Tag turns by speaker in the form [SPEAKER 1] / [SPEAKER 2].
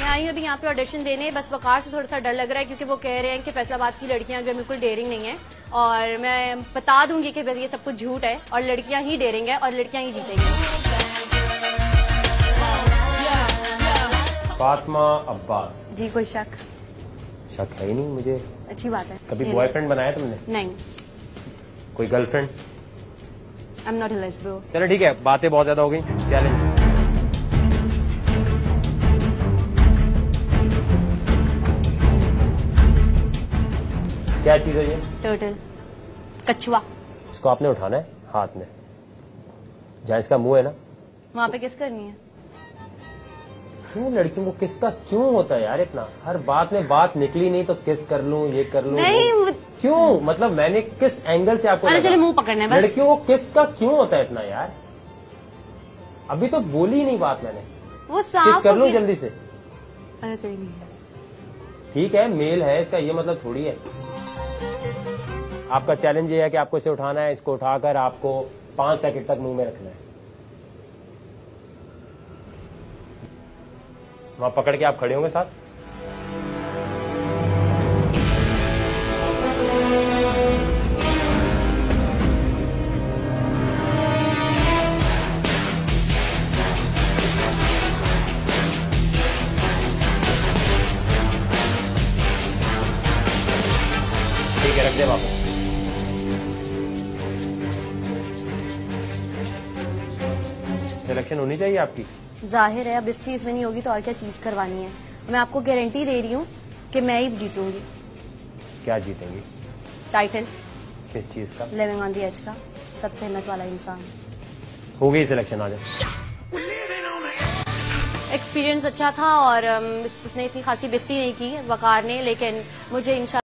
[SPEAKER 1] आई हूँ अभी यहाँ पे ऑडिशन देने। बस वकार से थोड़ा सा डर लग रहा है क्योंकि वो कह रहे हैं कि फैसलाबाद की लड़कियां जो बिल्कुल डेयरिंग नहीं है, और मैं बता दूंगी कि ये सब कुछ झूठ है और लड़कियां ही डेयरिंग है और लड़कियां ही जीतेंगी।
[SPEAKER 2] फातिमा अब्बास
[SPEAKER 1] जी, कोई शक
[SPEAKER 2] है ही नहीं मुझे।
[SPEAKER 1] अच्छी बात है।
[SPEAKER 2] कभी बॉयफ्रेंड बनाया तुमने?
[SPEAKER 1] नहीं,
[SPEAKER 2] कोई girlfriend?
[SPEAKER 1] I am not a lesbian.
[SPEAKER 2] चलो ठीक है, बातें बहुत ज्यादा हो गई। चैलेंज। क्या चीज है ये?
[SPEAKER 1] टर्टल, कछुआ।
[SPEAKER 2] इसको आपने उठाना है हाथ में, जहाँ इसका मुंह है ना
[SPEAKER 1] वहाँ पे किस करनी है?
[SPEAKER 2] क्यों लड़कियों को किस का क्यों होता है यार इतना? हर बात में बात निकली नहीं तो किस कर लूं, ये कर लूं।
[SPEAKER 1] नहीं
[SPEAKER 2] क्यों? मतलब मैंने किस एंगल से आपको
[SPEAKER 1] चले मुंह पकड़ना है बस।
[SPEAKER 2] लड़कियों को किस का क्यों होता है इतना यार? अभी तो बोली ही नहीं बात मैंने।
[SPEAKER 1] वो सांप
[SPEAKER 2] किस कर लूं जल्दी से?
[SPEAKER 1] अरे चलिए
[SPEAKER 2] ठीक है, मेल है इसका ये मतलब थोड़ी है। आपका चैलेंज ये है कि आपको इसे उठाना है। इसको उठाकर आपको 5 सेकंड तक मुंह में रखना है। वहां पकड़ के आप खड़े होंगे साथ। ठीक है, रख दे वापस। सिलेक्शन होनी चाहिए आपकी।
[SPEAKER 1] जाहिर है अब इस चीज में नहीं होगी तो और क्या चीज करवानी है। मैं आपको गारंटी दे रही हूँ कि मैं ही जीतूंगी।
[SPEAKER 2] क्या जीतेंगी?
[SPEAKER 1] टाइटल।
[SPEAKER 2] किस चीज का?
[SPEAKER 1] लिविंग ऑन द एज का, सबसे हिम्मत वाला इंसान।
[SPEAKER 2] हो गई सिलेक्शन, आ जाए।
[SPEAKER 1] एक्सपीरियंस अच्छा था और उसने इतनी खासी बेइज्जती नहीं की वकार ने, लेकिन मुझे इंशाल्लाह